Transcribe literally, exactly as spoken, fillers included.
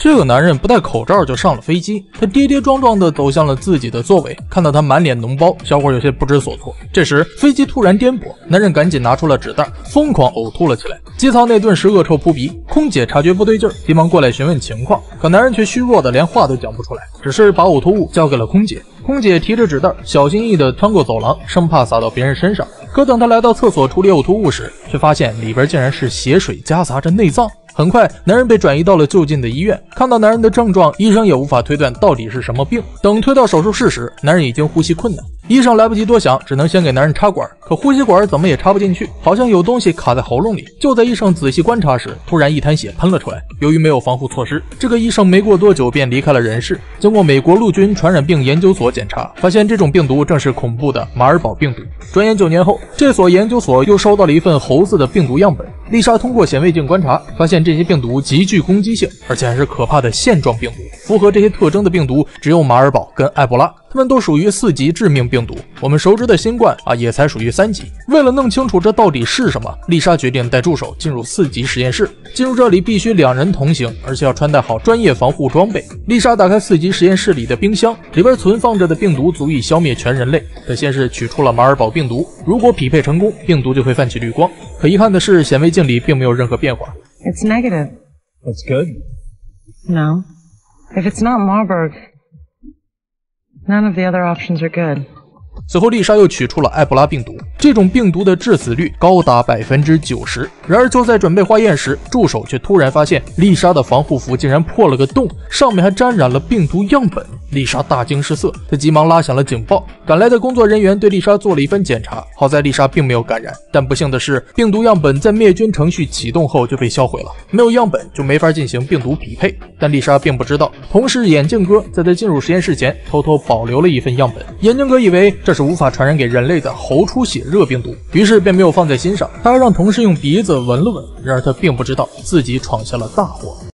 这个男人不戴口罩就上了飞机，他跌跌撞撞地走向了自己的座位，看到他满脸脓包，小伙有些不知所措。这时飞机突然颠簸，男人赶紧拿出了纸袋，疯狂呕吐了起来。机舱内顿时恶臭扑鼻，空姐察觉不对劲儿，急忙过来询问情况，可男人却虚弱的连话都讲不出来，只是把呕吐物交给了空姐。空姐提着纸袋，小心翼翼地穿过走廊，生怕洒到别人身上。可等他来到厕所处理呕吐物时，却发现里边竟然是血水夹杂着内脏。很快，男人被转移到了就近的医院。看到男人的症状，医生也无法推断到底是什么病。等推到手术室时，男人已经呼吸困难。医生来不及多想，只能先给男人插管，可呼吸管怎么也插不进去，好像有东西卡在喉咙里。就在医生仔细观察时，突然一滩血喷了出来。由于没有防护措施，这个医生没过多久便离开了人世。经过美国陆军传染病研究所检查，发现这种病毒正是恐怖的马尔堡病毒。转眼九年后，这所研究所又收到了一份猴子的病毒样本。丽莎通过显微镜观察，发现这些病毒极具攻击性，而且还是可怕的线状病毒。符合这些特征的病毒只有马尔堡跟埃博拉，它们都属于四级致命病毒。我们熟知的新冠啊，也才属于三级。为了弄清楚这到底是什么，丽莎决定带助手进入四级实验室。进入这里必须两人同行，而且要穿戴好专业防护装备。丽莎打开四级实验室里的冰箱，里边存放着的病毒足以消灭全人类。她先是取出了马尔堡病毒，如果匹配成功，病毒就会泛起绿光。可遗憾的是，显微镜里并没有任何变化。 It's negative. That's good. No. If it's not Marburg, none of the other options are good. 随后，丽莎又取出了埃博拉病毒，这种病毒的致死率高达百分之九十。然而，就在准备化验时，助手却突然发现丽莎的防护服竟然破了个洞，上面还沾染了病毒样本。丽莎大惊失色，她急忙拉响了警报。赶来的工作人员对丽莎做了一番检查，好在丽莎并没有感染，但不幸的是，病毒样本在灭菌程序启动后就被销毁了，没有样本就没法进行病毒匹配。但丽莎并不知道，同事眼镜哥在她进入实验室前偷偷保留了一份样本。眼镜哥以为这是无法传染给人类的喉出血热病毒，于是便没有放在心上。他还让同事用鼻子闻了闻，然而他并不知道自己闯下了大祸。